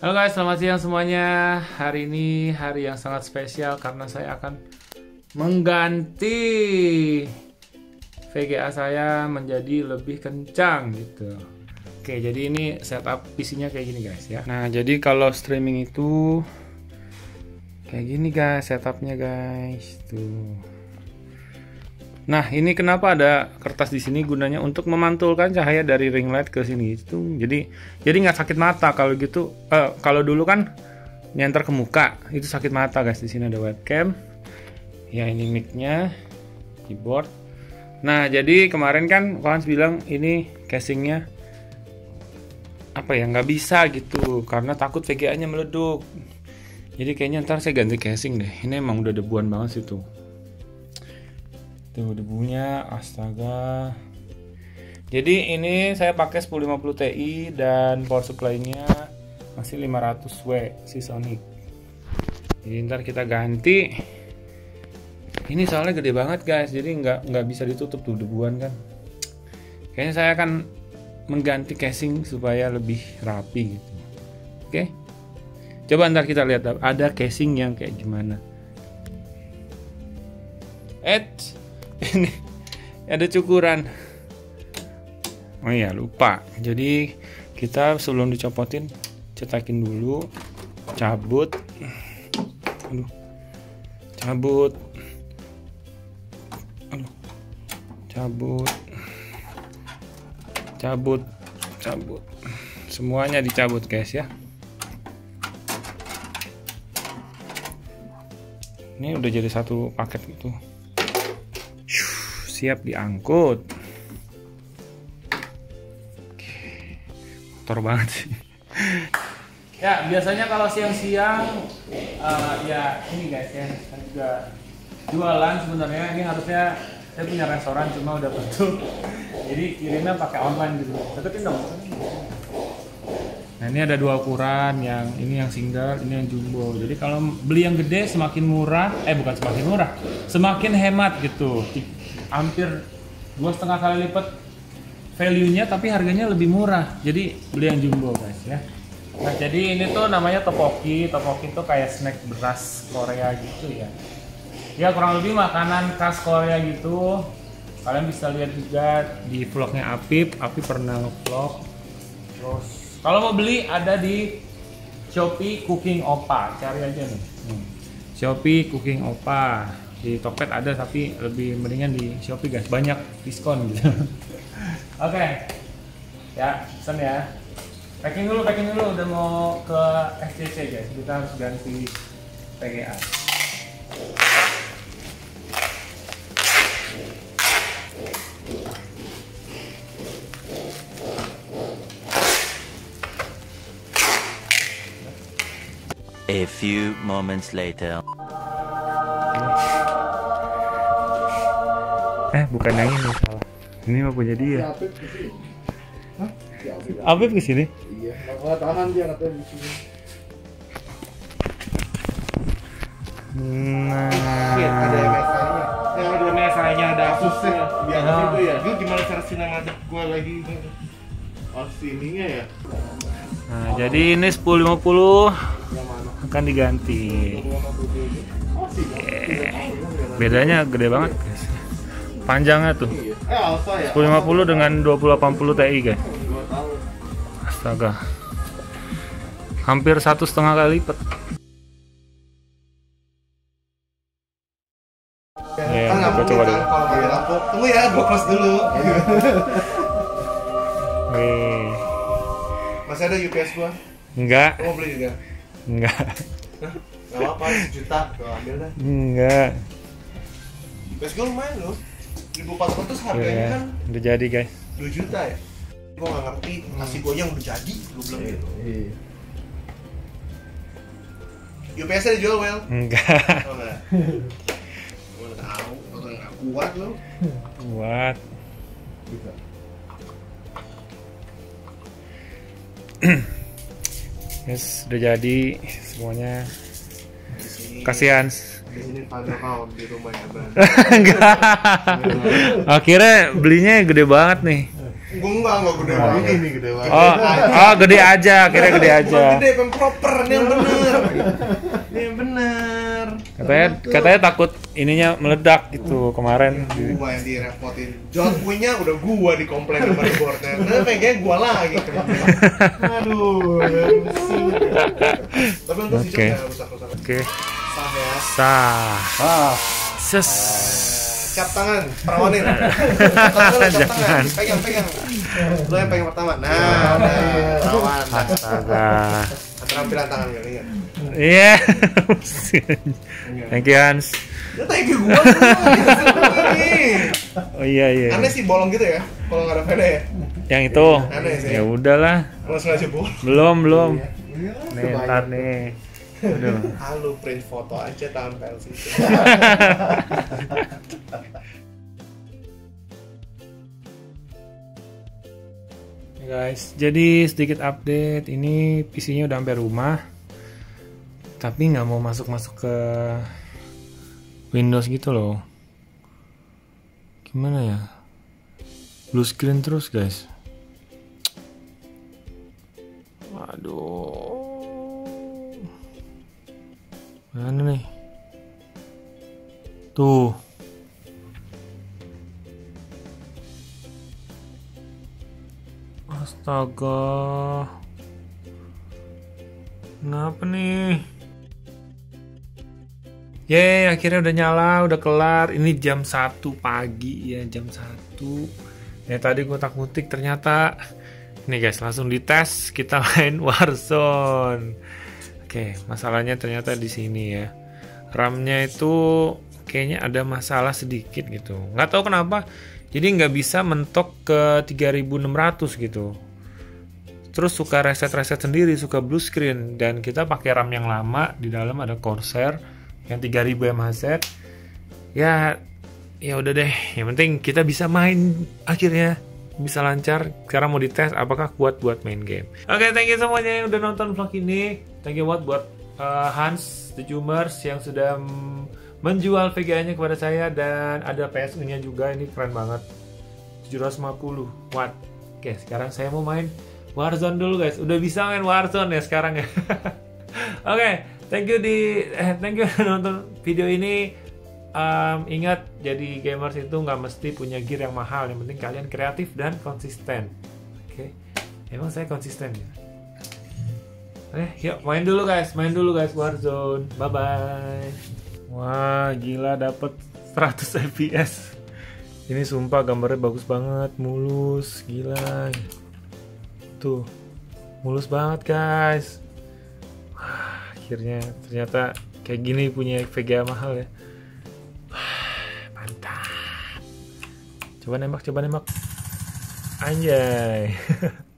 Halo guys, selamat siang semuanya. Hari ini hari yang sangat spesial karena saya akan mengganti VGA saya menjadi lebih kencang gitu. Oke, jadi ini setup PC-nya kayak gini guys ya. Nah, jadi kalau streaming itu kayak gini guys setupnya guys. Tuh. Nah, ini kenapa ada kertas di sini gunanya untuk memantulkan cahaya dari ring light ke sini itu. Jadi nggak sakit mata kalau gitu. Kalau dulu kan nyenter ke muka itu sakit mata guys. Di sini ada webcam. Ya ini mic-nya, keyboard. Nah, jadi kemarin kan kawan bilang ini casingnya apa ya nggak bisa gitu karena takut VGA-nya meleduk. Jadi kayaknya ntar saya ganti casing deh. Ini emang udah debuan banget sih tuh. Tuh debunya, astaga. Jadi ini saya pakai 1050 Ti dan power supply-nya masih 500W Seasonic. Jadi ntar kita ganti. Ini soalnya gede banget guys, jadi nggak bisa ditutup tuh debuan kan. Kayaknya saya akan mengganti casing supaya lebih rapi gitu. Oke. Coba ntar kita lihat ada casing yang kayak gimana. Ini ada cukuran. Oh iya lupa. Jadi kita sebelum dicopotin cetakin dulu, cabut. Aduh. Cabut. Aduh. Cabut. Cabut. Cabut. Semuanya dicabut guys ya. Ini udah jadi satu paket gitu. Siap diangkut. Kotor banget sih. Ya biasanya kalau siang-siang ya ini guys ya saya juga jualan sebenarnya. Ini harusnya saya punya restoran cuma udah tutup. Jadi kirimnya pakai online gitu. Deketin dong. Nah ini ada dua ukuran, yang ini yang single, ini yang jumbo. Jadi kalau beli yang gede semakin murah, bukan semakin murah, semakin hemat gitu. Hampir 2,5 kali lipat value-nya tapi harganya lebih murah. Jadi beli yang jumbo guys ya. Nah jadi ini tuh namanya topoki. Topoki tuh kayak snack beras Korea gitu ya. Ya kurang lebih makanan khas Korea gitu. Kalian bisa lihat juga di vlognya Apip. Apip pernah nge-vlog. Terus kalau mau beli ada di Shopee Cooking Opa. Cari aja nih. Shopee Cooking Opa. Di Tokped ada tapi lebih mendingan di Shopee guys, banyak diskon gitu. Oke. Ya, pesan ya. Packing dulu udah mau ke SCC guys. Kita harus ganti VGA. A few moments later. Bukan yang ini salah. Ini mah punya dia. Apip kesini? Iya, nggak tahan dia katanya di sini. Nah, Ada MSI-nya. Ada MSI-nya, ada Asusnya. Biar itu ya. Itu gimana cara sinematik gua lagi? Oh, sininya ya. nah jadi ini 1050 Yang mana? akan diganti. Oh, sih. Bedanya gede banget guys. Panjangnya tuh Iya. Alpha ya. 1050 dengan 2080 Ti guys. Gua tahu. Astaga. Hampir 1,5 kali lipat. Ya, Kan nggak kita mungkin coba kan dulu. kalau pakai lampu. Tunggu ya, gua close dulu. Wih. Masih ada UPS gua. Enggak, Gua mau beli juga. enggak, Gak apa-apa, 1 juta. Gua ambil dah. enggak. UPS gua lumayan loh. 1.400 harganya Ya, kan udah jadi guys. 2 juta ya. Gua nggak ngerti nasi goyang udah jadi. Gua bilang gitu. UPS-nya dijual well. Enggak. Oh enggak. Gua tahu, orang nggak kuat lo. Buat. Yes, udah jadi semuanya. Kasihan. Di sini pada kaum di rumah ya, Bang. Enggak. Akhirnya belinya gede banget nih. Enggak gede banget. Ini gede banget. Oh, gede aja, kira gede aja. Bukan gede, yang proper, ini yang bener. Ini yang bener. Katanya takut ininya meledak itu kemarin. Gua yang direpotin. Jual kuenya udah gua dikomplain sama reporter. Nah, pengen gua lagi. Aduh. Tapi untuk si Oke. Jok rusak-rusak. Oke. Sah ya. Sah. Ses. Cap tangan, perawanin. Cap tangan. Pegang. Lo yang pegang pertama. Nah, perawan. Astaga. Keterampilan tangan ya, lihat. Iya. Thank you Hans. Ya thank you gua. Oh iya. Aneh sih bolong gitu ya, kalau nggak ada peda ya. Yang itu. Aneh sih. Ya udahlah. Kalau sengaja bolong. Belum. Nih, ntar nih. Aduh. Halo, print foto aja tampil situ. Guys, jadi sedikit update. Ini PC-nya udah sampai rumah, tapi nggak mau masuk ke Windows gitu loh. Gimana ya? Blue screen terus guys. Waduh. Mana nih? Tuh. Astaga. Kenapa nih? Yeay, akhirnya udah nyala, udah kelar. Ini jam 1 pagi ya, jam 1. Ya tadi gue ngutik ternyata. Nih guys, langsung dites, kita main Warzone. Oke, masalahnya ternyata di sini ya. RAM-nya itu kayaknya ada masalah sedikit gitu. Nggak tahu kenapa. Jadi nggak bisa mentok ke 3600 gitu. Terus suka reset sendiri, suka blue screen. Dan kita pakai RAM yang lama, di dalam ada Corsair yang 3000 mHz. Ya udah deh. Yang penting kita bisa main akhirnya. Bisa lancar. Sekarang mau dites apakah kuat buat main game. Oke, thank you semuanya yang udah nonton vlog ini. Thank you buat Hans the Zoomers yang sudah menjual VGA-nya kepada saya, dan ada PSU-nya juga. Ini keren banget, 750 watt. Oke, sekarang saya mau main Warzone dulu guys. Udah bisa main Warzone ya sekarang ya. Oke, thank you nonton video ini. Ingat, jadi gamers itu nggak mesti punya gear yang mahal. Yang penting kalian kreatif dan konsisten. Oke, emang saya konsisten ya. Yuk main dulu guys Warzone. Bye bye. Wah, gila dapet 100 fps. Ini sumpah gambarnya bagus banget, mulus, gila. Tuh, mulus banget guys. Wah, akhirnya ternyata kayak gini punya VGA mahal ya. Wah, mantap. Coba nembak. Anjay.